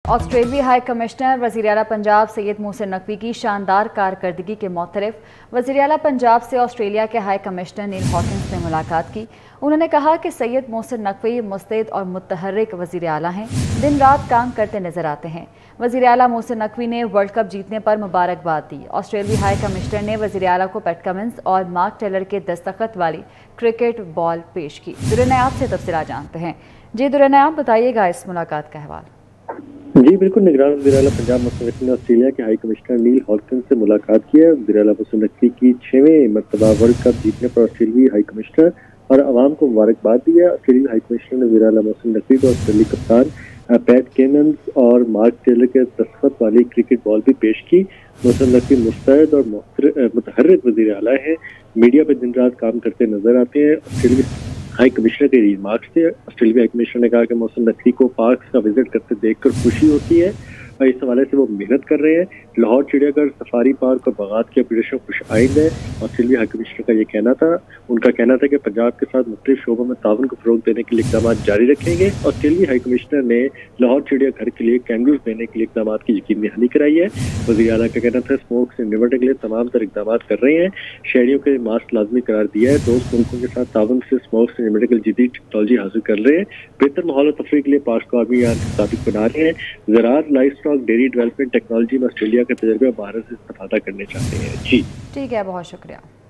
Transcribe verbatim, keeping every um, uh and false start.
آسٹریلوی high commissioner وزیر اعلیٰ پنجاب سید محسن نقوی کی شاندار کارکردگی کے معترف وزیر اعلیٰ پنجاب سے آسٹریلیا کے ہائی کمشنر نیل ہاکنز نے ملاقات کی۔ انہوں نے کہا کہ سید محسن نقوی مستعد اور متحرک وزیر اعلیٰ ہیں، دن رات کام کرتے نظر آتے ہیں۔ وزیر اعلیٰ محسن نقوی نے ورلڈ کپ جیتنے پر مبارکباد دی۔ آسٹریلوی ہائی کمشنر نے وزیر اعلیٰ کو پیٹ کمنس اور مارک ٹیلر کے دستخط والی کرکٹ بال پیش کی۔ درنیاب سے تفصیلات جانتے ہیں۔ جی درنیاب، بتائیے گا اس ملاقات کا حوال۔ جی بالکل، نگران وزیر اعلیٰ پنجاب محسن نقوی نے آسٹریلیا کے ہائی کمشنر نیل ہاکنز سے ملاقات کی ہے۔ وزیر اعلیٰ محسن نقوی کی چھویں مرتبہ ورلڈ کپ جیتنے پر آسٹریلوی ہائی کمشنر اور عوام کو مبارکباد دی ہے۔ آسٹریلوی ہائی کمشنر نے وزیر اعلیٰ محسن نقوی کو آسٹریلوی کپتان پیٹ کمنس اور مارک ٹیلر کے دستخط والی کرکٹ بال بھی پیش کی۔ محسن نقوی مستعد اور متحرک وزیر اعلیٰ ہیں، میڈیا پہ دن رات کام کرتے نظر آتے ہیں۔ آسٹریلوی ہائی کمشنر کے ریمارکس تھے۔ آسٹریلوی ہائی کمشنر نے کہا کہ محسن نقوی کو پارکس کا وزٹ کرتے دیکھ کر خوشی ہوتی ہے اور اس حوالے سے وہ محنت کر رہے ہیں۔ لاہور چڑیا گھر، سفاری پارک اور باغات کی آپریشن خوش آئند ہے۔ آسٹریلوی ہائی کمشنر کا یہ کہنا تھا ان کا کہنا تھا کہ پنجاب کے ساتھ مختلف شعبوں میں تعاون کو فروغ دینے کے لیے اقدامات جاری رکھیں گے۔ آسٹریلوی ہائی کمشنر نے لاہور چڑیا گھر کے لیے کینگروز دینے کے لیے اقدامات کی یقین دہانی کرائی ہے۔ وزیر اعلیٰ کا کہنا تھا اسموک سے نمٹنے کے لیے تمام تر اقدامات کر رہے ہیں، شہریوں کے ماسک لازمی قرار دیا ہے، دوست ملکوں کے ساتھ تعاون سے اسموک سے نمٹنے کے لیے جدید ٹیکنالوجی حاصل کر رہے ہیں، بہتر ماحول و تفریح کے لیے پاس کو آرمی یار مطابق بنا رہے ہیں، زراعت، livestock, dairy development technology میں آسٹریلیا کے تجربے بھارت سے استفادہ کرنے چاہتے ہیں۔ جی ٹھیک ہے، بہت شکریہ۔